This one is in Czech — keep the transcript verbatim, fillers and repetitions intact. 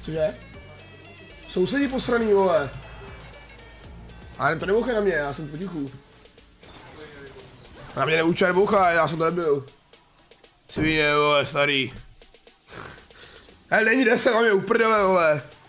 Cože? Sousedí posraný, vole. Ale to nebouchaj na mě, já jsem potichu. Na mě neučaj, nebouchaj, já jsem to nebyl. Svině, vole, starý. Hele, není deset, na mě uprdele, vole.